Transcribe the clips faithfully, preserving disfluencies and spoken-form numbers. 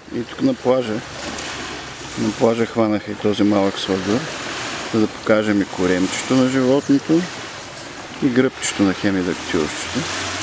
И тук на плажа, на плажа хванаха и този малък сладур, за да покажем и коремчето на животното и гръбчето на хемидактилчето.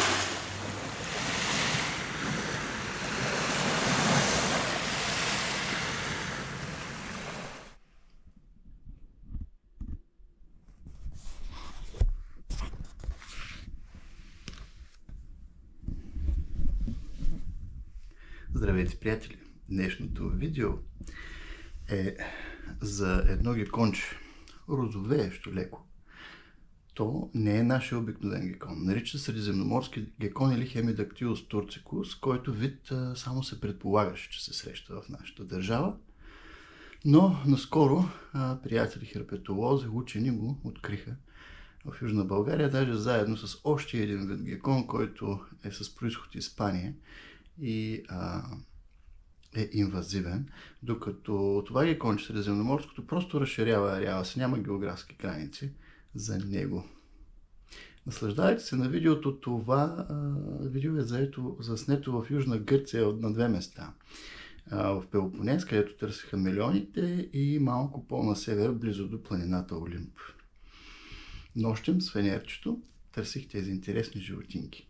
Здравейте, приятели! Днешното видео е за едно геконче, розовеещо леко. То не е нашия обикновен гекон. Нарича средиземноморски гекон или Хемидактилус турцикус, който вид само се предполагаше, че се среща в нашата държава. Но наскоро приятели херпетолози, учени го откриха в Южна България, даже заедно с още един вид гекон, който е с произход Испания и а, е инвазивен, докато това геконче средиземноморското просто разширява ареала си, няма географски граници за него. Наслаждайте се на видеото. Това а, видео е заето, заснето в Южна Гърция на две места. А, в Пелопонес, където търсиха милионите, и малко по-на север, близо до планината Олимп. Нощем с фенерчето търсих тези интересни животинки.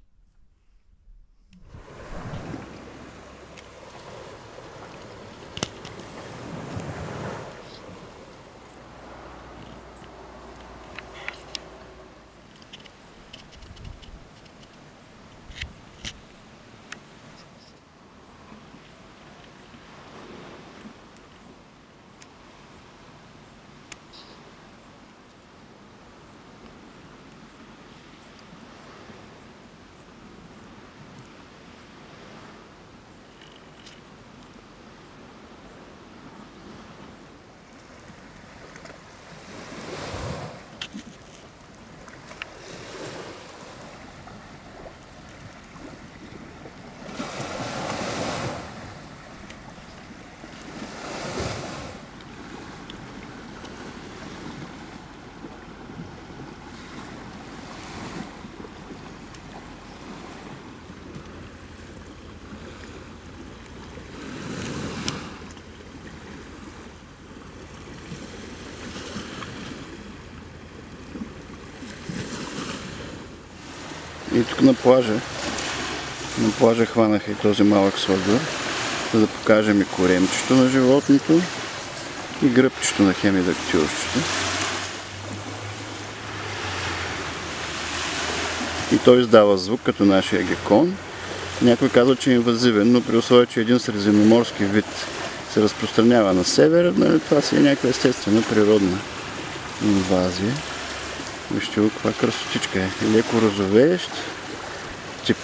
И тук на плажа, на плажа хванаха и този малък сладур, за да покажем и коремчето на животното и гръбчето на хемидактилчето. И той издава звук като нашия гекон. Някой казва, че е инвазивен, но при условие, че един средиземноморски вид се разпространява на север, нали, това си е някаква естествена природна инвазия. Вижте го, каква красотичка е. Леко розовеещ тип.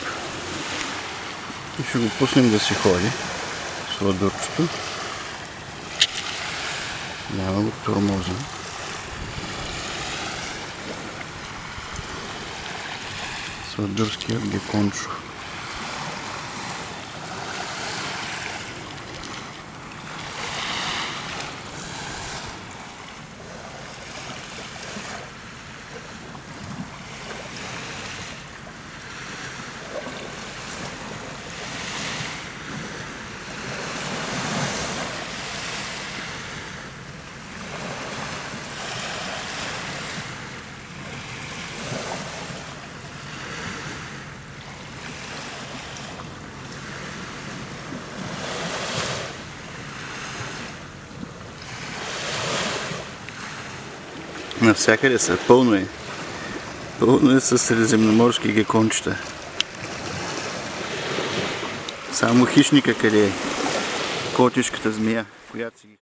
И ще го пуснем да си ходи. Сладурчето. Няма го тормоза. Сладурският гекончо. Навсякъде са, пълно е. Пълно е с средиземноморски гекончета. Само хищника къде е? Котишката змия, която си ги